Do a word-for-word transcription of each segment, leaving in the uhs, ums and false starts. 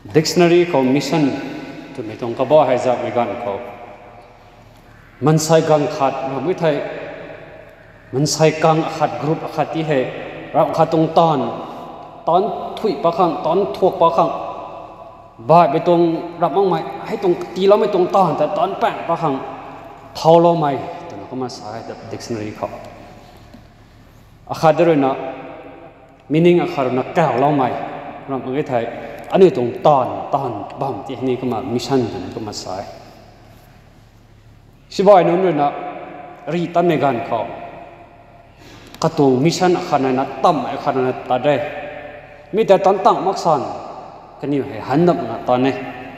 dictionary เขา mission ตัวไม่ตรงกับว่าให้จับไม่กันเขามันใส่กังขัดเราไม่ไทยมันใส่กังขัดกรุ๊ปขัดที่ให้เราขัดตรงตอนตอนถุยปะขังตอนถวกปะขังบ่ายไปตรงรับมั่งไหมให้ตรงตีเราไม่ตรงตอนแต่ตอนแป้งปะขังเท่าเราไหมตัวนั้นก็มาใส่ dictionary เขาขัดด้วยนะ meaning ขัดนะแก้วเราไหมเราไม่ไทยอันนี้ตรงตอนตอนบ้างที่นี่ก็มา mission ตัวนั้นก็มาใส่สิบ่อยนู้นด้วยนะรีตันในการเขากระตุ้งมิชชั่นขนาดนั้นตั้มไอ้ขนาดนั้นตัดได้มีแต่ตอนตั้งมักสันกันนี่ให้หันดับนะตอนนี้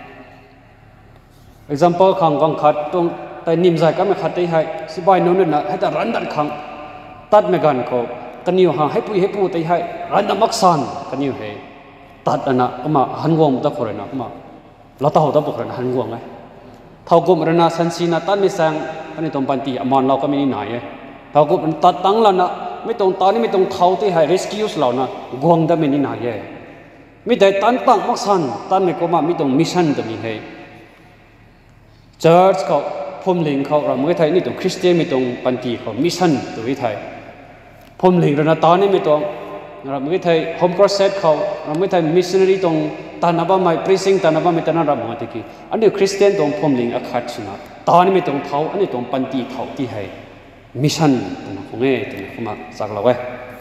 example ขังกังขัดตรงแต่นิ่มใจก็ไม่ขัดได้ให้สิบ่อยนู้นด้วยนะให้แต่รันดันขังตัดในการเขากันนี่หาให้ปุยให้ปูได้ให้รันดับมักสันกันนี่ให้ตัดอันนั้นก็มาหันวงตะโกนนะก็มาเราต่อตะโกนหันวงไงเท่ากับรณาสันสีนาตันไม่แซงอันนี้ตรงปันตีอมรเราก็ไม่นี่ไหนเท่ากับตัดตั้งแล้วนะไม่ตรงตอนนี้ไม่ตรงเท่าที่ให้ rescue เรานะกวงได้ไม่นี่ไหนไม่แต่ตันตั้งมักสันตันไม่ก็มาไม่ตรงมิชชั่นตัวนี้ให้ church เขาพุ่มลิงเขาเราไม่ไทยนี่ตรงคริสเตียนไม่ตรงปันตีเขามิชชั่นตัวนี้ไทยพุ่มลิงรณาตอนนี้ไม่ตรงเราไม่ไทย home crusade เขาเราไม่ไทย missionary ตรงตานับว่าไม่ preaching ตานับว่าไม่ตานับรับมาตะกี้อันนี้คริสเตียนตรงพรมลิงอักขัดชนะตอนนี้ไม่ตรงเท้าอันนี้ตรงปันตีเท้าที่ให้มิชชั่นตัวนั้นคงเงี้ยตัวนั้นเขามาสักเราไว้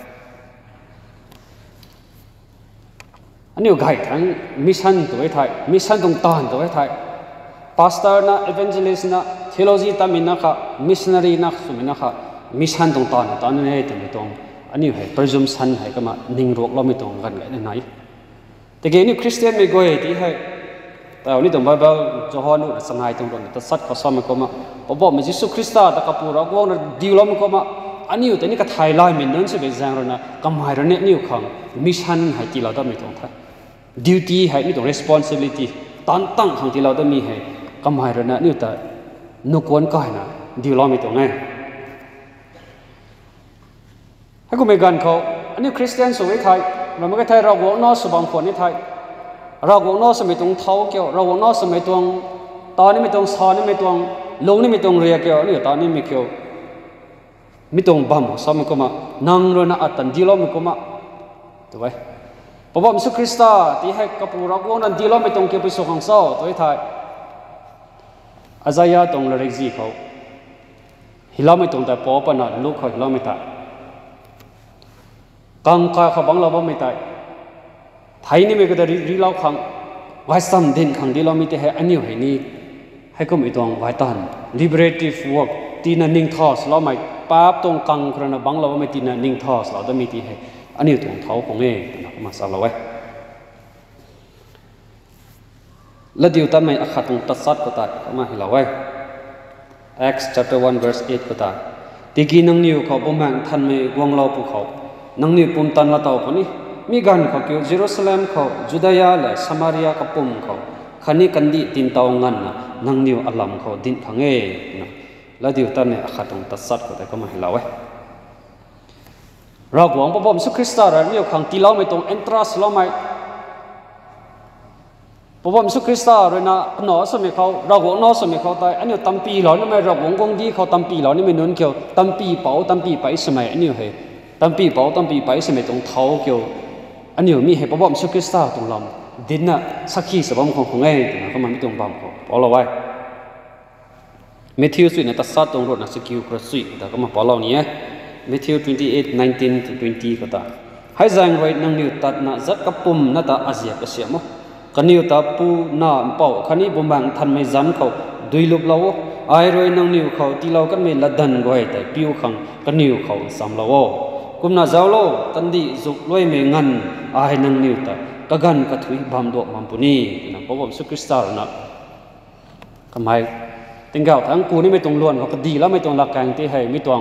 อันนี้ก็ไกด์ทั้งมิชชั่นตัวไทยมิชชั่นตรงตอนตัวไทย pastor นะ evangelist นะ theology ตามินนะคะ missionary นะสุมินะคะมิชชั่นตรงตอนตอนนี้ตัวไม่ตรงอันนี้ให้ presumption ให้ก็มานิ่งรวกเราไม่ตรงกันเลยไหนแต่เกี่ยนี่คริสเตียนไม่ก็เห็นที่ให้แต่วันนี้ตรงไบเบิลจะฮอนุสังหารตรงนั้นแต่สัตว์เขาซ้อมมันก็มาพอบอกมันยิสุคริสต์แต่กับปูรักวงนั้นดีล้อมก็มาอันนี้อยู่แต่นี่ก็ไทยไลน์มันนั่นใช่ไหมจังเลยนะกำหายเราเนี่ยนี่อยู่ขังมิชชั่นให้ที่เราต้องมีตรงท่า duty ให้นี่ตรง responsibility ตั้งตั้งของที่เราต้องมีให้กำหายเราเนี่ยนี่แต่นุกวนก็ให้นะดีล้อมมีตรงไงให้กูไม่กันเขาอันนี้คริสเตียนสวยไทยเราไม่ใช่ไทยเราวงนอสบางคนนี่ไทยเราวงนอสไม่ตรงเท้าเกี่ยวเราวงนอสไม่ตรงตอนนี้ไม่ตรงซอนี่ไม่ตรงลงนี่ไม่ตรงเรียเกี่ยวนี่ตอนนี้ไม่เกี่ยวไม่ตรงบัมซ้ำมันก็มานั่งรถน่ะอัดตันดีล้อมันก็มาถูกไหมพอบอกมิสุคริสต์ที่ให้กับผู้รักวงนั้นดีล้อไม่ตรงเกี่ยวกับสุขังเศร้าตัวไทยอาจารย์ตรงเลยจีเขาฮิลาไม่ตรงแต่พอปนัดลูกเขาฮิลาไม่ตายกังกายเขาบังเราบ่ไม่ตายไทยนี่ไม่ก็ได้รีเล่าขังไว้ซ้ำดินขังดีเราไม่ได้ให้อันนี้ให้นี่ให้ก็ไม่ต้องไว้ตัน liberative work ตีนันนิ่งทอสเราไม่ป้าบตรงกังคนนั้นบังเราไม่ตีนันนิ่งทอสเราต้องมีที่ให้อันนี้ตรงเท้าของเองนะมาสาวเราไว้แล้วเดี๋ยวตั้งไม่อาขัดตรงตัดสัตว์ก็ตายก็มาให้เราไว้ Acts chapter one verse eight ก็ตายตีกีนังนิวเขาบ่แม่งทันไม่วงเราภูเขานังนิวปุ่มตันละเต่าคนนี้มีการเขาเกี่ยวเยรูซาเล็มเขาจุดายาและสมาริยากับปุ่มเขาขันนี้กันดีตินเตางันนะนังนิวอัลลัมเขาดินพังเอนะแล้วเดี๋ยวตอนนี้อาขัดตรงตัดสัตว์ก็ได้ก็มาให้เราไว้เราหวังพระบรมสุคริสต์เราเนี่ยขังที่เราไม่ตรงเอนทรัสเราไม่พระบรมสุคริสต์เราเนี่ยนอสมัยเขาเราหวังนอสมัยเขาตายอันนี้ตั้มปีเราเนี่ยไม่เราหวังกงดีเขาตั้มปีเราเนี่ยไม่นุ่นเกี่ยวตั้มปีเป๋าตั้มปีไปสมัยอันนี้เหรอตั้มปีเป๋าตั้มปีไปสมัยตรงเท้าเกี่ยวอันนี้มีเหตุพระบรมสุคริสต์ตรงลำดินน่ะสักขีสบายของของเองนะก็มันไม่ตรงบังเขาเอาเราไว้เมทิวสุดในตัดสัตว์ตรงรถนะสกิลกระสุยแต่ก็มาพอเราเนี่ยเมทิวtwenty-eight nineteen to twentyก็ตาให้แรงไว้นั่งนิ้วตัดน่ะจัดกับปุ่มน่ะตาอาเซียก็เสียมั้งกันนิ้วตาปูน่ะเป่าคันนี้บุมบังทันไม่จันเขาดุยลุกเราไอ้รวยนั่งนิ้วเขาที่เรากันไม่ละดันไว้แต่ปิ้วขังกันนิ้วเขาสามเรากุมน่ะเจ้าโลตันดีจุกรวยไม่งันไอ้นั่งนิ้วตากะกันกะถุยบามดอกบามปุนีนะพระบรมสุคริสต์นะทำไมติงเก่าทั้งกูนี่ไม่ตรงล้วนเขาก็ดีแล้วไม่ตรงหลักการที่ให้ไม่ตรง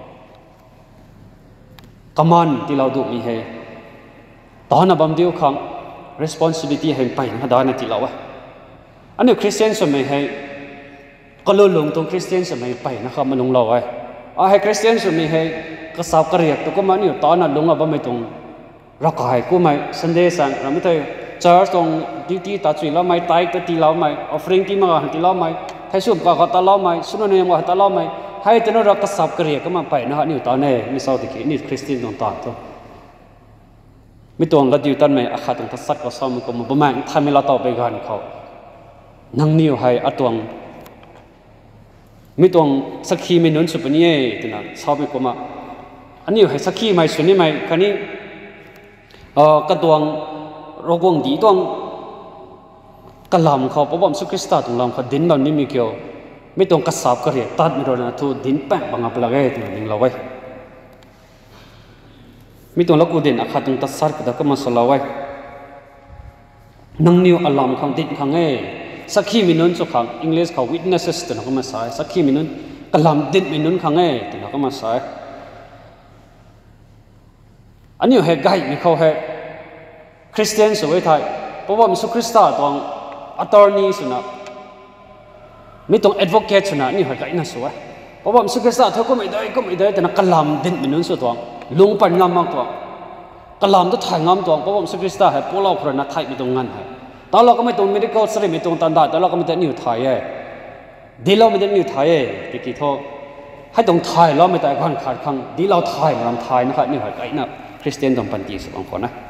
กำมันที่เราดูมีให้ตอนนั้นบางเดียวครั้ง responsibility ให้ไปนะดานะที่เราอะอันนี้คริสเตียนสมัยให้ก็ลุ่นลงตรงคริสเตียนสมัยไปนะครับมันลงเราไว้อ่ะให้คริสเตียนสมัยให้ก็สาวกระเรียกตัวก็มาเนี่ยตอนนั้นลงอ่ะบ่ไม่ตรงเราก็ให้กูไม่สันเดย์สังเราไม่ได้จาร์ตรงดิวตี้ตัดจุยแล้วไม่ตายตัดตีแล้วไม่ออฟริงที่มาหันตีแล้วไม่ให้สุ่มก็ตัดแล้วไม่สุนันเนี่ยมาตัดแล้วไม่ให้ตัวนั้นเรากระสับกระเรียก็มาไปนะฮะนี่ตอนนี้ไม่สาวติกินี่คริสเตียนตรงต่างตัวไม่ตรงก็ดิวตันไม่อาคาตรงทัศน์ก็ซ้อมก็มาประมาณทำให้เราต่อไปกันเขานั่งนิ้วให้อตวงไม่ตรงสักขีไม่นุ่นสุปนี้ตัวนั้นชอบไม่ก็มาอันนี้ให้สักขีไม่สุนี่ไม่คันนี้เอ่อกระตวงโรกวงดีตวงกระลำเขาเพราะว่าสุคริสต์ตรงลำเขาดินแบบนี้มีเกี่ยวไม่ตรงกระสับกระเรียตัดไม่โดนนะทูดินแป้งบางอันเป็นอะไรตัวนี้เราไว้ไม่ตรงแล้วกูดินอาคาตรงตัดสัตว์ก็มาสละไว้นั่งนิ้วอารมณ์ของดินของเอสักขีมินุนสุขังอังกฤษเขา witnesses ตัวนั้นก็มาใส่สักขีมินุนกระลำดินมินุนของเอตัวนั้นก็มาใส่อันนี้เหตุการณ์มีเขาเหตุคริสเตียนสวยไทยเพราะว่ามีสุคริสต์ตรงอัตอร์นีสุนัขไม่ตรง advocate สุนัขนี่เหตุการณ์น่าสวยเพราะว่ามีสุคริสต์เธอก็ไม่ได้ก็ไม่ได้แต่นักกลำดินมินุนสุดตรงลุงปันงามมากตรงกลำต้องถ่ายงามตรงเพราะว่ามีสุคริสต์เหตุพวกเราคนนักไทยไม่ตรงงั้นเหตุตอนเราก็ไม่ตรง medical สริไม่ตรงตันดาแต่เราก็ไม่ได้นิวไทยเองดีเราไม่ได้นิวไทยเองที่กี่ทอให้ตรงไทยเราไม่ได้การขาดคังดีเราไทยมันไทยนะครับนี่เหตุการณ์นะคริสเตียนต้องปันตีสักคนนะ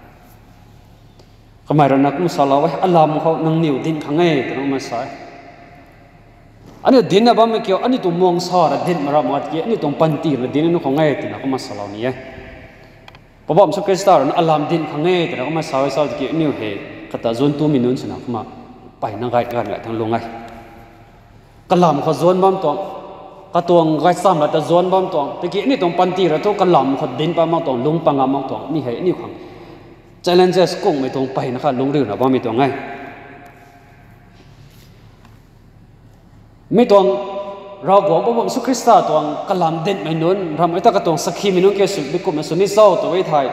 ก็หมายถึงนักมุสลิมว่าอัลลอฮ์เขานั่งนิ้วดินข้างเงี้ยแต่น้องมาใส่อันนี้ดินนะบ้างไม่เกี่ยวอันนี้ตัวมองสอดดินมาเรามาเกี่ยอันนี้ตัวปันตีหรือดินนั่นข้างเงี้ยแต่น้องมาสลานี่เพราะว่ามุสลิมสตาร์นั้นอัลลอฮ์ดินข้างเงี้ยแต่น้องมาใส่ใส่เกี่ยนิ้วเหตุกระตุ้นจนตัวมินุนสนะมาไปนั่งไกลกันเลยทั้งลงไงกระลำเขาจนบ้างตัวกระตัวไกลซ้ำแล้วแต่จนบ้างตัวตะกี้นี่ตัวปันตีแล้วตัวกระลำเขาดินไปบ้างตัวลุงปังงามบ้างตัวนี่เหตุนี่ของchallenges กุ้งไม่ตรงไปนะครับลงเรือนะว่าไม่ตรงไงไม่ตรงเราบอกว่าสุคริสต์ตรงกลำเด่นไม่นุ่นทำให้ตากระตรงสักขีไม่นุ่นแค่สุดบิกุมสุนิโซตัวไว้ไทย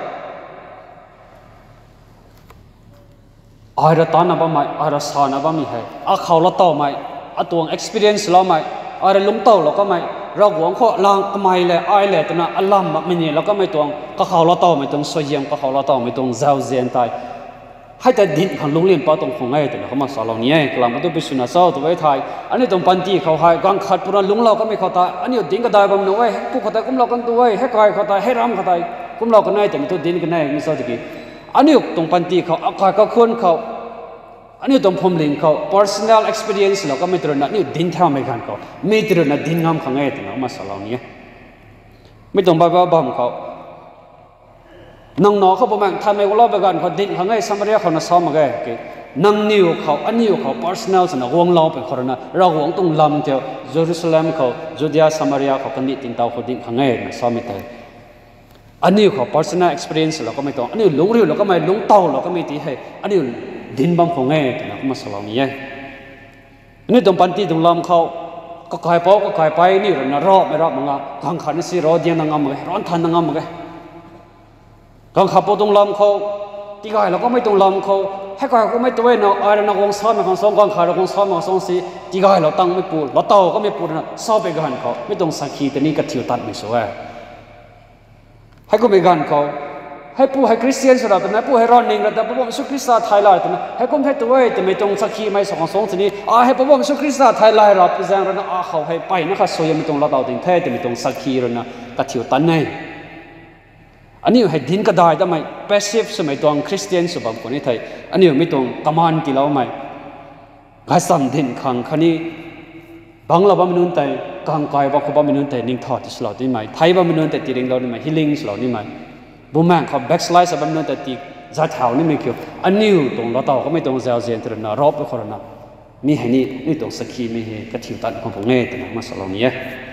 อาระตานะบ้าไม่อาระสานะบ้ามีให้อาเขาละต่อไม่อาตัว experience เราไม่อาระลุงเต่าเราก็ไม่เราหวังข้อลางก็ไม่เลยไอเลยตัวนั้นอัลลัมไม่เนี่ยเราก็ไม่ตรงก็เขาละต่อไม่ตรงสวยงามก็เขาละต่อไม่ตรงเจ้าเจียนไทยให้แต่ดินของลุงเลี้ยนป้าตรงคงไงแต่เขามาสอนเราเนี่ยกลางมันต้องไปสุนัขเศร้าตัวไว้ไทยอันนี้ตรงปันตีเขาให้กางขัดปุระลุงเราก็ไม่เข้าตาอันนี้ดินก็ได้บ้างนะเว้ยผู้เข้าตากุ้มเรากันตัวเว้ยให้ใครเข้าตาให้รำเข้าตากุ้มเรากันได้แต่ไม่ตัวดินกันได้ไม่ทราบตะกี้อันนี้ตรงปันตีเขาอากาศก็ควรเขาอันนี้ตรงผมลิงเขา personal experience เราก็ไม่ตรงนั้นนี่ดินเท่าไม่กันเขาไม่ตรงนั้นดินงามข้างไงแต่เรามาสอนเราเนี่ยไม่ตรงบ้าบ้าบ้าเขานังนอเขาบอกมันทำไมว่าเราไปกันเขาดินข้างไงสมัยเขาหน้าซ้อมมาแก่นังนิวเขาอันนิวเขา personal สนะห่วงเราเป็นคนนั้นเราห่วงตรงลำเดียวเยรูซาเล็มเขาจูเดียสมาริยาเขากันดิตินเตาเขาดินข้างไงนะซ้อมไม่ได้อันนิวเขา personal experience เราก็ไม่ต้องอันนี้ลุงเรียวเราก็ไม่ลุงเตาเราก็ไม่ตีให้อันนี้ดินบางของเงี้ยแต่เราก็มาสลานี่อันนี้ตรงปันตีตรงลำเขาก็ขายปอก็ขายไปนี่เราน่ารอบไม่รอบมั้งอ่ะทางขันนี่สิรอเดียนนางงามเลยร้อนทันนางงามเลยกางขับปอตรงลำเขาที่ขายเราก็ไม่ตรงลำเขาให้ขายก็ไม่ตัวเนาะอะไรนักวงซ้อมมาของสองกางขายเราวงซ้อมมาสองสีที่ขายเราตั้งไม่ปูเราเต่าก็ไม่ปูนะซ้อมไปกันเขาไม่ตรงสักขีแต่นี่ก็ถิวตัดไม่สวยให้ก็ไม่กันเขาให้ผู้ให้คริสเตียนสุดแต่ไม่ผู้ให้รอนนิ่งแต่พระบรมสุคริสต์ไทยลายแต่ให้คนให้ตัวแต่ไม่ตรงสักขีไม่สองสองทีนี้อ่าให้พระบรมสุคริสต์ไทยลายเราพิจารณาอ่าเขาให้ไปนะครับสวยไม่ตรงเราเต่าถึงแท้แต่ไม่ตรงสักขีเลยนะก็ถิวตันไงอันนี้ให้ดินก็ได้แต่ไม่ passive สมัยตรงคริสเตียนสุบางคนนี่ไทยอันนี้ไม่ตรงกำมันที่เราไม่กษัตริย์ดินขังคันนี้บางเราบ้ามินุนแต่กางกายบางคนบ้ามินุนแต่นิ่งทอดสลายนี่ไหมไทยบ้ามินุนแต่ตีเร่งเรานี่ไหม healing สลายนี่ไหมบุญแม่เขา backslide สบ้ามินุนแต่ตีจัดแถวนี่ไม่เกี่ยวอันนี้ตรงเราเต่าก็ไม่ตรงเจ้าเจียนตระหนักรอบไปคนละนับนี่ให้นี่นี่ตรงสกีไม่ให้กระถิ่นตันของผมเงี้ยแต่มาสลายนี้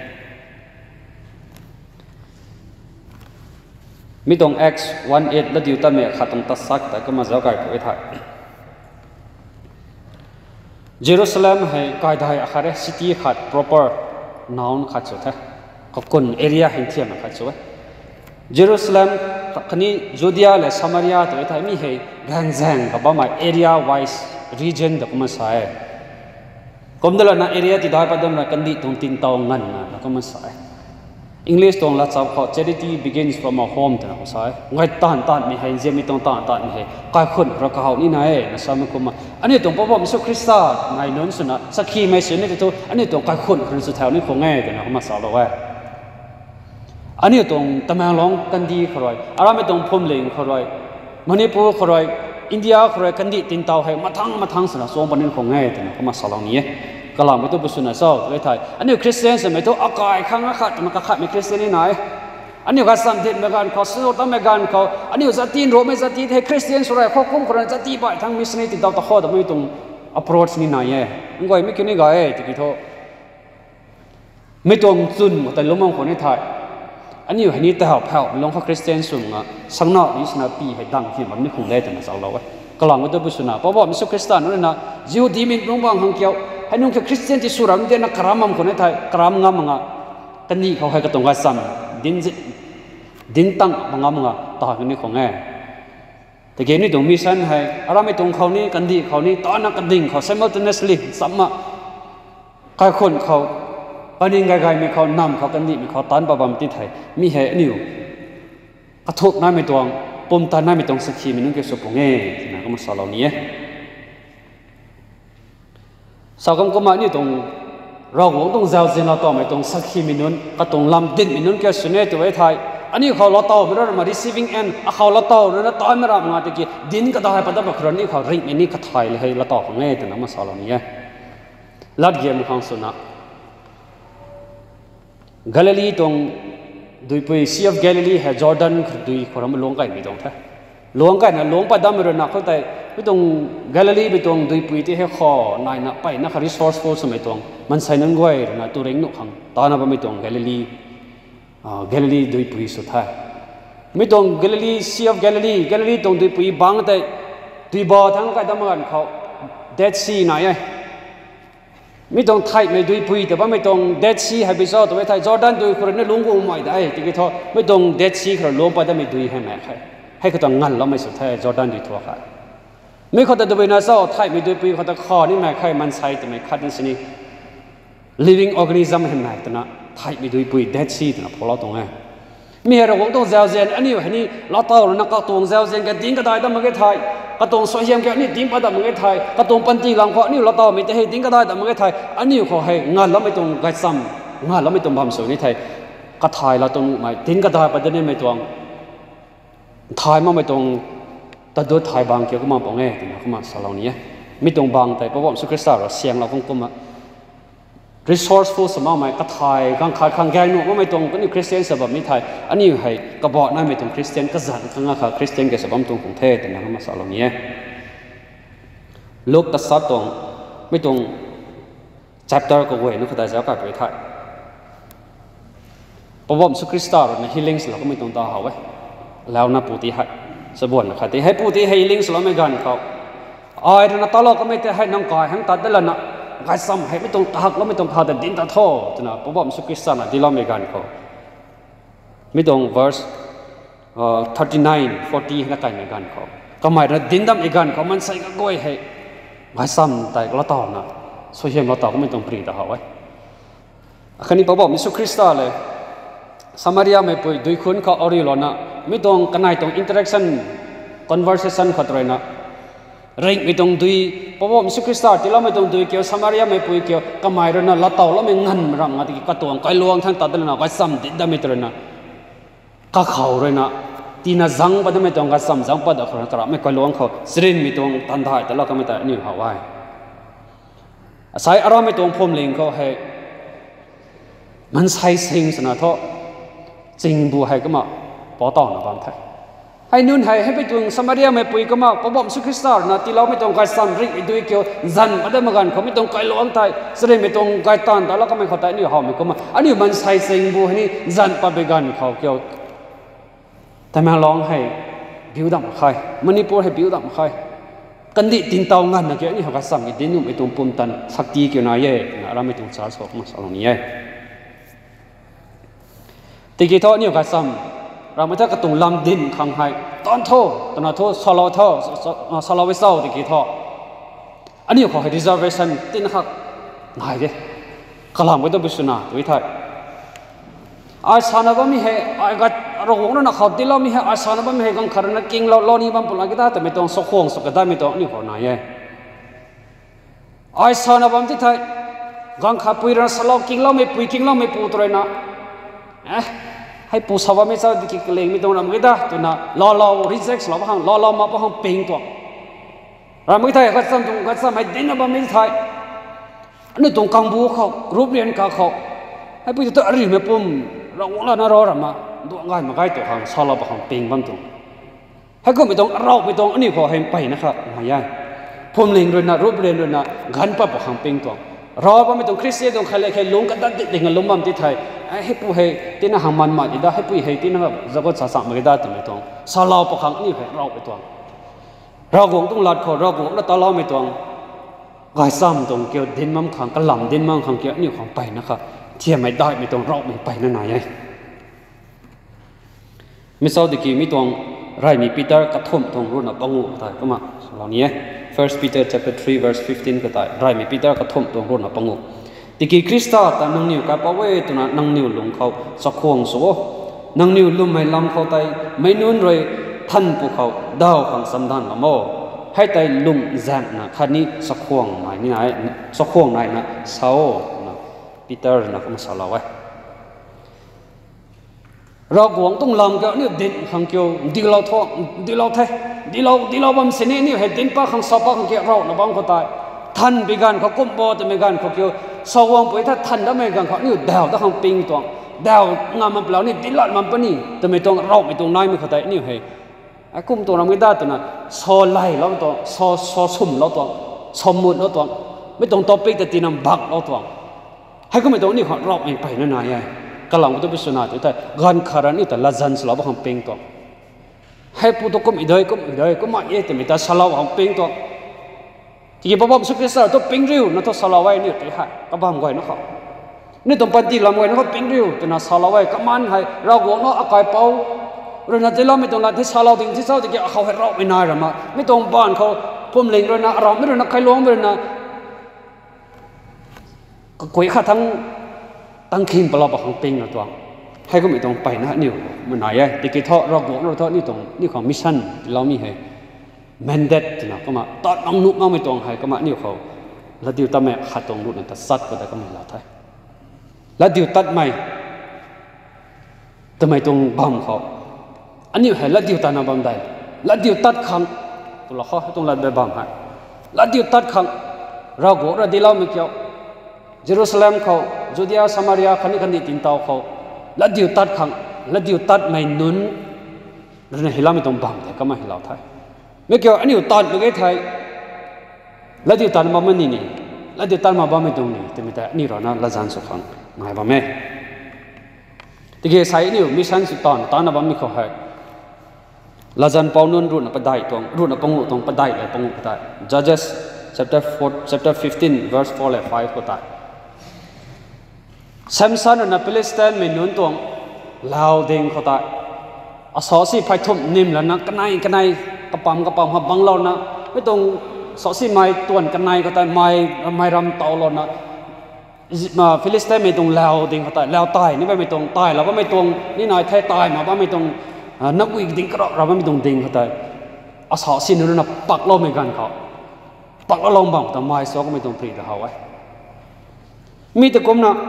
มีตรง X สิบเอ็ดแล้วดิวตาเมียขัดตรงตัดซักแต่ก็มาเจ้าไก่ไปถ่ายเยรูซาเล็มให้กายได้อาคาเรซิตี้ขัด proper noun ขัดสุดแท้ก็คน area เห็นเทียมขัดสุดเยรูซาเล็มคันนี้จูเดียและซามาริยาตัวไอ้ถ่ายมีให้แรงแรงกับบ้ามา area wise region เด็กมาใส่ก็ไม่ได้ละนะ area ที่ได้ประเดิมละกันดิตรงตินตองงั้นนะแล้วก็มาใส่ English ตรงละจับเขา charity begins from a home แต่นะเขาใช้ไงต้านต้านมีให้เจมีตรงต้านต้านมีให้กายคนเราเขานี่นายนะสามีคุมาอันนี้ตรงพระบรมสุคริสต์นายนนสุนัขสักขีไม่เสียนี่ตัวอันนี้ตรงกายคนคนสุดท้ายนี่คงง่ายแต่นะเขามาสอนเราไว้อันนี้ตรงตะแมงลองกันดีเขาเลยอาราไม่ตรงพรมเหลงเขาเลยมณีปูเขาเลยอินเดียเขาเลยกันดีตินเตาให้มาทั้งมาทั้งสนะสองปันนี้คงง่ายแต่นะเขามาสอนเรานี้ก็ลองไม่ต้องไปสุนัขเศร้าเลยไทยอันนี้คริสเตียนสมัยตัวอากาศข้างอาคาตมันก็ขาดไม่คริสเตียนนี่ไหนอันนี้ก็สัมผัสเมกันเขาสุดท้ายเมกันเขาอันนี้จะตีนโรไม่จะตีให้คริสเตียนสุดท้ายเขาคุ้มคนจะตีไปทั้งมิสเนติดดาวตะข้อแต่ไม่ตรง approach นี่ไหนเองงั้นก็ไม่คิดนี่ก็เอติกิโตไม่ตรงจุนแต่ล้มมองคนในไทยอันนี้อยู่ให้นี่แต่หอบแผ่วลงเขาคริสเตียนสูงอ่ะสังนอกนี่สนาปีให้ดังขึ้นมันไม่คงได้แต่มาสาวเราไว้ก็ลองไม่ต้องไปสุนัขเพราะว่ามิสคริสต์นั่นนะยิวดีมินลงบางหังเกี่ยวให้นุ่งแค่คริสเตียนที่สุรามันเดินนักกรามคนในไทยกรามงามมั้งอ่ะกันนี่เขาให้กระตงกระสันดินดินตั้งบางงามมั้งอ่ะต่อกันนี่ของแง่แต่เกณฑ์นี่ตรงมิสันให้อะไรไม่ตรงเขานี่กันดีเขานี่ตอนนักกันดิ่งเขา simultaneously สัมมาใครคนเขาอันนี้ไงๆมีเขานำเขากันดีมีเขาตันปะบามติไทยมีเหตุนิวกระทบน้ำไม่ตรงปุ่มตาน้ำไม่ตรงสักทีมีนุ่งเกี่ยวกับปงเง่นะก็มาสอนเรานี้สาวกำก็มานี่ตรงเราหวงตรงเจ้าเจนเราต่อไม่ตรงสักทีมีนุ่นก็ตรงลำดินมีนุ่นเกี่ยวกับสุนัขตัวไทยอันนี้เขาเราต่อไม่ได้มา receiving end เขาเราต่อเราต่อไม่รับงานตะกี้ดินก็ได้ปัตตาบักรนี่เขาริมีนี่ก็ไทยเลยให้เราต่อของเง่แต่นะมาสอนเรานี้ลัดเยี่ยมของสุนัขกาลิลีตรงดูไปซีอฟกาลิลีให้จอร์แดนดูขรามลงกันไม่ตรงท่าลงกันนะลงไปดำมันนักเขาแต่ไม่ตรงกาลิลีไม่ตรงดูไปที่ให้ข้อนายนักไปนัก resourceful สมัยตรงมันใส่นั่งไว้นะตัวเร่งนุขังตอนนั้นไม่ตรงกาลิลีอ่ากาลิลีดูไปสุดท้ายไม่ตรงกาลิลีซีอฟกาลิลีกาลิลีตรงดูไปบางแต่ดูบ่อทั้งกันดำมันเขา Dead Sea ไหนไม่ต้องไทยไม่ดูปุยแต่ว่าไม่ต้องเดดซีให้ไปซ้อตัวไทยจอร์แดนดูคนนั้นลงกูไม่ได้ที่กี่ทอไม่ต้องเดดซีเขาลงไปได้ไม่ดูให้แม่ใครให้เขาต้องงั้นแล้วไม่สุดท้ายจอร์แดนดูทั่วกันไม่เขาแต่ดูไปน่าซ้อไทยไม่ดูปุยเขาแต่ข้อนี่แม่ใครมันใส่แต่ไม่คัดนี่สินี่ living organism ให้แม่แต่นะไทยไม่ดูปุยเดดซีแต่นะพอเราตรงนี้มีเราคงต้องเจ้าเจนอันนี้อันนี้เราเต่าเรานักก็ตรงเจ้าเจนกันดิ้งก็ได้แต่ไม่ไทยกระตงสวยงามแค่นี้ดิ้งไปแต่ไม่ไทยกระตงปันตีหลังเพราะนี่เราต่อไม่ได้ให้ดิ้งก็ได้แต่ไม่ไทยอันนี้เขาให้งานเราไม่ตรงกันซ้ำงานเราไม่ตรงความสวยนี่ไทยก็ไทยเราตรงไม่ดิ้งก็ได้ประเด็นนี้ไม่ตรงไทยมันไม่ตรงแต่ดูไทยบางเกี่ยวกับมาบอกไงแต่เขามาสอนเรานี้ไม่ตรงบางแต่เพราะว่าสุขภาพเราเสียงเราคงก็มา resourceful สมัยใหม่ก็ไทยกังขาดขังแกงหนูว่าไม่ตรงก็นี่คริสเตียนสบับไม่ไทยอันนี้ให้กระบอกนั่นไม่ตรงคริสเตียนก็สั่งข้างอาคาคริสเตียนแกสบับตรงของเทศแต่นะเขามาสอนเรานี้โลกตัดสัตว์ตรงไม่ตรง chapter ก็เว้ยนึกว่าแต่จะกลับไปไทยเพราะว่าสุขริสต์เราใน healing เราก็ไม่ตรงต่อเขาไว้แล้วนะปูติให้สบวนนะครับที่ให้ปูติให้ healing เราไม่กันเขาอ๋อไอ้นั่นตลอดก็ไม่ได้ให้น้ำกายให้ตัดได้แล้วนะกายซ้ำให้ไม่ตรงตักแล้วไม่ตรงขาแต่ดินตะโต้นะเพราะว่าสุขริสต์นะที่เราไม่กันเขาไม่ตรง verse เอ่อthirty-nine forty นักการไม่กันเขาก็หมายถึงดินดำไม่กันเขามันใส่ก็ก้อยให้กายซ้ำแต่เราต่อนะส่วนใหญ่เราต่อก็ไม่ตรงปรีต่อเขาไว้คราวนี้พระบอกมิสุคริสต์เลยสมาริยาไม่ไปดูคนเขาอริโลนะไม่ต้องกันไหนต้อง interaction conversation เขาตัวนะเร่งไม่ต้องดูพระบอกมิสุคริสต์ที่เราไม่ต้องดูเกี่ยวสมาริยาไม่ไปเกี่ยวก็หมายถึงนะเราต่อเราไม่งั้นรังที่กระตัวก็ลวงทั้งตัดเลยนะก็ซ้ำติดดำไม่ตัวนะก็เขาเลยนะที่น่าจังปัดไม่ต้องก็ซ้ำจังปัดเขาตัวไม่ก็ลวงเขาสิ่งไม่ต้องทันได้แต่เราก็ไม่ได้นี่เขาไว้สายอารมณ์ไม่ตรงพรมลิงเขาให้มันใช้สิ่งสนะท้อจริงบัวให้ก็มาปอต่อนะบางท่านให้นุ่นให้ให้ไปตรงสมาริยาไม่ปุยก็มาพระบอกสุขริสต์นะที่เราไม่ต้องการสั่นริกไปดูเกี่ยวจันไม่ได้มากันเขาไม่ต้องการหลวงไทยแสดงไม่ต้องการตันแต่เราก็ไม่เข้าใจนี่เขาไม่ก็มาอันนี้มันใช้สิ่งบัวนี่จันปะไปกันเขาเกี่ยวแต่มาลองให้บิวดำใครมันนี่พูดให้บิวดำใครกันดิตินเตางันนะเกี่ยวนี่เขาก็สั่งดินนุ่มไปตรงปุ่มตันสักทีเกี่ยวนายเย่เราไม่ต้องจ่ายสอกมาสอนนี้ติกิโตนี่ก็ซ้ำเราไม่ถ้ากระตุ้งลำดินขังให้ตอนโทตอนโทสโลโทสโลวิโซติกิโตอันนี้ขอให้ reservation ตินหักนายเด้กลางไม่ต้องไปสุนาตัวไทยไอ้สานบ้ามีเหไอ้กัดเราหงนั่นเขาตีเรามีเหไอ้สานบ้ามีเหกังขารนักกิ่งเราเรานี่บ้านปุ่นอะไรก็ได้แต่ไม่ต้องสกวงสกได้ไม่ต้องนี่คนไหนเองไอ้สานบ้ามที่ไทยกังขาปุยเราสลอกกิ่งเราไม่ปุยกิ่งเราไม่ปูตัวนะเอ๊ะให้ปูสาวไม่ทราบดิกิ่งเลี้ยงไม่ต้องนำก็ได้ตัวน่ะรอเรา reject เราบ้างรอเรามาบ้างเป่งตัวเราไม่ไทยก็ซ้ำตรงก็ซ้ำให้ดินบ้าไม่ไทยอันนี้ตรงกังบูเขารูปเรียนกับเขาให้ปุยตัวอะไรไม่ปุ่มเราเราน่ารอรำมาดูง่ายมาใกล้ตัวหางสลบหางเป่งบ้างตัวให้ก็ไม่ต้องเราไม่ต้องอันนี้ขอให้ไปนะครับมาย่างผมเลี้ยงด้วยนะรูปเรียนด้วยนะกันปั๊บหางเป่งตัวรอว่าไม่ต้องคริสเตียนต้องใครเลยใครลุงกันตั้งติดกันลุงมั่มที่ไทยให้ผู้ให้ที่นั่งหางมันมาดีได้ให้ผู้ให้ที่นั่งแบบจะก็สะสมไม่ได้ตัวไม่ต้องสลบหางนี่ให้เราไปตัวเราคงต้องหลัดเขาเราคงต้องตลอดไม่ต้องกายซ้ำตรงเกี่ยวดินมั่มขังกระหล่ำดินมั่มขังเกี่ยวนี่ของไปนะครับเที่ยไม่ได้ไม่ต้องเราไม่ไปนั่นไหนไม่ทราบดิกีไม่ต้องไรมีปีเตอร์กระทมตรงรุ่นอ่ะปังงูตายก็มาเหล่านี้ First Peter chapter three verse fifteen ก็ตายไรมีปีเตอร์กระทมตรงรุ่นอ่ะปังงูดิกีคริสต์แต่นังนิวกับเอาไว้ตัวนั้นนังนิวลงเขาสักควงโซ่นังนิวลุ่มไม่ลำเขาไตไม่นุ่นเลยท่านพวกเขาดาวขังสำคัญละโมให้ไตลุ่มแจมนะคันนี้สักควงไหนนี่ไหนสักควงไหนนะเสาปีเตอร์นะก็มาสอนเราไว้เราหวงต้องลำก็เนี่ยดินขังเกี่ยวดีเราท้องดีเราเทดีเราดีเราบำเสนนี่ให้ดินป้าขังสอบป้าขังเกี่ยวเราหน้าบ้านเขาตายท่านไปกันเขาก้มบ่อแต่ไม่กันเขาเกี่ยวสวงไปถ้าท่านได้ไม่กันเขานี่ดาวต้องขังปิงตัวดาวงามมันเปล่านี่ดินหลอดมันปนี่แต่ไม่ต้องเราไม่ต้องนายไม่เขาตายนี่ให้ไอ้กุ้มตัวเราไม่ได้ตัวนั้นโซไล่เราตัวโซโซสุ่มเราตัวสมมุติเราตัวไม่ต้องต่อไปแต่ตีน้ำบักเราตัวให้ก็ไม่ต้องนี่เขาเราไม่ไปนั่นนายกำลังก็ต้องไปสนาตัวแต่งานคารานี่แต่ละจันสลับของเป็งตัวให้ผู้ตัวก็ไม่ได้ก็ไม่ได้ก็มาเอ๊ะแต่ไม่ได้สลับของเป็งตัวที่พ่อพ่อสุขีสารตัวเป็งริ้วนั่นตัวสลับไว้เนี่ยตัวให้ก็บ้ามไว้นะครับนี่ต้องปฏิลำไว้นะครับเป็งริ้วตัวน่ะสลับไว้ก็มันให้เราหวังเนาะอากาศเป่าเรื่องนั้นจะเราไม่ต้องละที่สลับถึงที่เศร้าที่เขาให้เราไม่นายหรอกมาไม่ต้องบ้านเขาพุ่มเล็งเรื่องนั้นเราไม่เรื่องนั้นใครล้วงเรื่องนั้นก็คุยข้าทั้งตั้งคิมปลาบของปิงนะตัวให้ก็ไม่ต้องไปนะนิวมันไหนไอ้ติกิทอเราบอกเราทอนี่ตรงนี่ของมิชชั่นเรามีให้แมนเดตนะก็มาตอนน้องนุ๊กมาไม่ตรงให้ก็มานิวเขาแล้วดิวตัดแม่ขัดตรงรุ่นนั้นตัดซัดก็ได้ก็ไม่ละท้ายแล้วดิวตัดไม่ทำไมตรงบัมเขาอันนี้ให้แล้วดิวตัดน้ำบัมได้แล้วดิวตัดคำตัวละข้อให้ตรงละแบบบัมให้แล้วดิวตัดคำเราบอกเราดีเราไม่เกี่ยวเยรูซาเล็มเขาจูเดียสมาริยาคันนี้คันนี้ตินเตาเขาและดิวตัดขังและดิวตัดไม่นุนเรื่องฮิลาไม่ต้องบังแต่ก็ไม่ฮิลาไทยไม่เกี่ยวอันนี้ตัดไม่ได้ไทยและดิวตัดมาไม่นี่นี่และดิวตัดมาบ้าไม่ตรงนี้แต่ไม่แต่นี่เรานะละจันสุขังไม่บ้าไม่ที่เกี่ยวใส่นี่มิชชั่นสุดตอนตอนนั้นบ้าไม่เขาให้ละจันปาวนุนรุ่นปะได้ตรงรุ่นปงุตรงปะได้เลยปงุปะได้ Judges chapter four chapter fifteen verse four และ five ก็ได้แซมสันและฟิลิสเตียนไม่นุ่นตวงลาวเด้งเขาตายอาสอสีไผ่ทุ่มนิ่มแล้วนะกันไนกันไนกระปั๊มกระปั๊มหับบังเรานะไม่ตรงสอสีไม้ตัวนกันไนเขาตายไม้ไม้รำเตาเรานะมาฟิลิสเตียนไม่ตรงลาวเด้งเขาตายลาวตายนี่ไม่ตรงตายเราก็ไม่ตรงนี่นายไทยตายมาว่าไม่ตรงนักวิ่งดิ่งกระเราไม่ตรงดิ่งเขาตายอาสอสีนั่นนะปักเราไม่กันเขาปักเราลงบังแต่ไม้สอก็ไม่ตรงปรีดเขาไว้มีแต่กลมนะ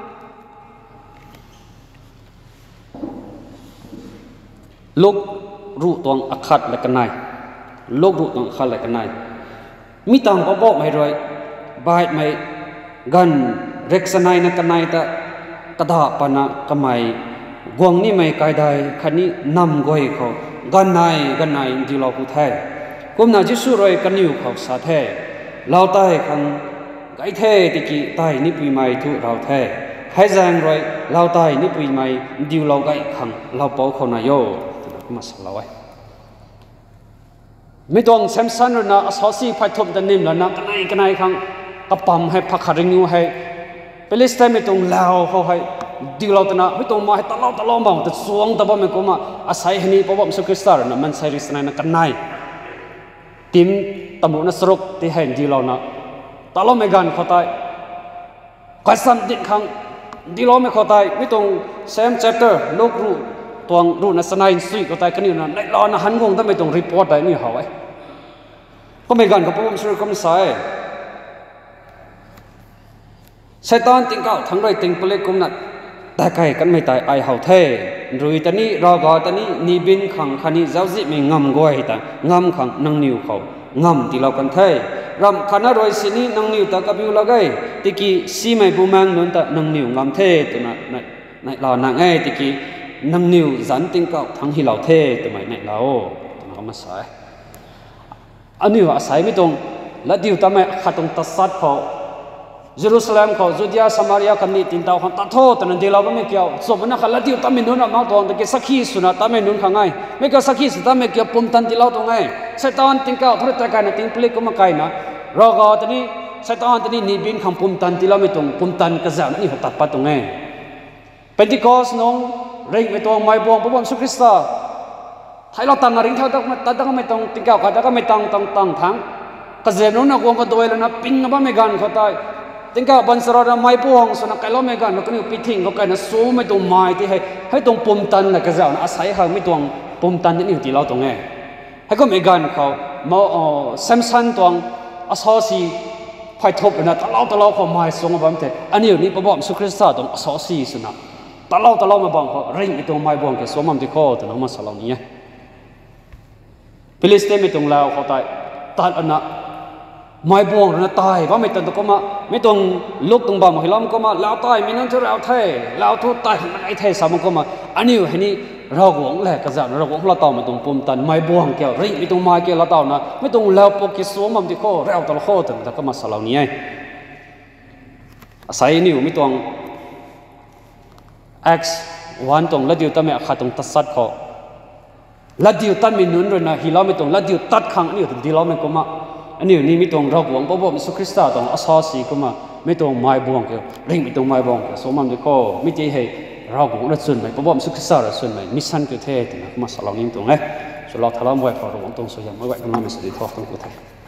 โลกรู้ตวงอักขัดและกันนายโลกรู้ตวงอักขัดและกันนายมีต่างพ่อบอกไม่รวยบายไม่กันเร็กสนายนักกันนายแต่กระดาปนะกำไมกวงนี่ไม่กายใดคันนี้นำก้อยเขากันนายกันนายที่เราพูดแท้กุมนาจิสุรอยกันอยู่เขาสาแท้เราใต้คันไก่แท้ติกีใต้นิปุยไม่ทุเราแท้ให้แรงรอยเราใต้นิปุยไม่ดิวเราไก่ขังเราเป่าเขานายโยมาสลายไม่ต้องแซมสันหรือนะอาสาสีไผ่ทุ่มแต่นิ่มแล้วนะกันไนกันไนครั้งกระปั๊มให้พักขาริงูให้เปลิสเตไม่ต้องลาวเขาให้ดิเราตนะไม่ต้องมาให้ตลอดตลอดบ้างแต่สวงแต่บ่ไม่ก็มาอาศัยให้นี่เพราะว่ามันสุขสารนะมันใส่ริสไนนะกันไนทีมตำรวจนักสรุปที่เห็นดิเรานะตลอดไม่กันเขาตายก็ซ้ำดิครั้งดีล้อไม่เข้าใจไม่ตรง same chapter โลกรู้ตัวรู้นัสนัยสุยเข้าใจกันอยู่นะในล้อนะหันงงถ้าไม่ตรง report ได้นี่เขาไอ้ก็ไม่กันกับผมสุดก็ไม่ใช่ใช่ตอนติงเก้าทั้งด้วยติงเปลือกกุมนัดแต่ไก่กันไม่ตายไอเฮาเทรุยตอนนี้รอกอตอนนี้นีบินขังขันนี้เจ้าจิไม่งำก้อยแต่งำขังนังนิวเขางำที่เรากันเทรำขณะรอยสินี้นังนิวตะกับอยู่ละไงติกี้ซีไม่บูมังนนตะนังนิวงำเทตัวนั้นในในเราหนังไงติกี้นังนิวจันติงเก้าทั้งที่เราเทตัวไหนในเราเรามาใส่อันนี้ว่าใส่ไม่ตรงและดิวทำไมขัดตรงตัดสัดเขาเยรูซาเล็มเขาจูเดียสมาริยากันนี่ตินเตาเขาตัดโทษแต่นั่นเดียวเราไม่เกี่ยวสมมตินะเขาละดิวทำไม่นุ่นมาตรงแต่เกี่ยวสักขีสุนัตทำไม่นุ่นข้างไงไม่เกี่ยวสักขีสุดทำไม่เกี่ยวปุ่มตันที่เราตรงไงใช่ตอนติงเก้าทุกตะการนั่นติงพลิกก็มาไกลนะรอก็ตอนนี้ใช่ตอนตอนนี้นี่บินคำปุ่มตันที่เราไม่ตรงปุ่มตันกระจายนี่เขาตัดปัดตรงไงเป็นที่กอสน้องเร่งไม่ตรงไม่บวงพระบรมสุคริสต์ให้เราตั้งอะไรเท่าตั้งตั้งตั้งไม่ตรงติงเก้าเขาตั้งไม่ตั้งตั้งตั้งทั้งกระเจี๊ยบนู้นนะกวงก็ตัวเลยนะปินนะบ้าไม่กันเขาตายติงเก้าบันสระไม่พวงสนักไก่ล้อไม่กันแล้วก็นี่ปิดทิ้งเขาไก่นะสู้ไม่ตรงไม้ที่ให้ให้ตรงปุ่มตันนะกระเจี๊ยบนะอาศัยเขาไม่ตรงปุ่มตันนี่ที่เราตรงไงให้ก็ไม่กันเขามาเอ่อแซมซันตรงอาซอซีไฟทบนะตลอดตลอดเขาไม้ส่งมาบ้างแต่อันนี้นี่พระบรมสุคริสต์ตรงอาซอซีสุนัขตลอดตลอดมาบ้างเขาเร่งไอ้ตรงไม้บวงแกสวมมันที่คอแต่น้องมาสลานี้ฟิลิสเตนไม่ตรงแล้วเขาตายตัดอันนั้นไม่บวงนะตายเพราะไม่ตรงก็มาไม่ตรงลุกตรงบ่าไม่ล้มก็มาแล้วตายไม่นั่นเท่าเราเท่แล้วทุกตายมันไอ้เท่สามันก็มาอันนี้เห็นนี่เราหวงแหลกกระจายเราหวงเราต่อไม่ตรงปุ่มตันไม่บวงเกี่ยวริไม่ตรงมาเกี่ยวเราต่อนะไม่ตรงแล้วปกิสวมมันที่ข้อเราตลอดข้อถึงแต่ก็มาสลาวนี้ใส่นิ้วไม่ตรง x วันตรงแล้วเดียวตั้งไม่ขาดตรงตัดสัดข้อแล้วเดียวตั้งไม่นุ่นเลยนะฮิลาไม่ตรงแล้วเดียวตัดขังนี่ถึงดีเราไม่ก็มาอันนี้นี่ไม่ตรงเราหวงพระบรมสุคริสต์ตรงอาซาซีก็มาไม่ตรงไม้บวงเกี่ยวเร่งไม่ตรงไม้บวงเกี่ยวสมมันที่ข้อไม่ใช่ให้เราหวงรัศมีพระบรมสุคริสต์รัศมีมิสันก็เท่ถึงนะก็มาสลาวนี้ตรงไงสุดเราทะเลาะมวยพอเราหวงตรงสยามไม่ไหวก็มาไม่สุดที่ท้องตรงกูเท่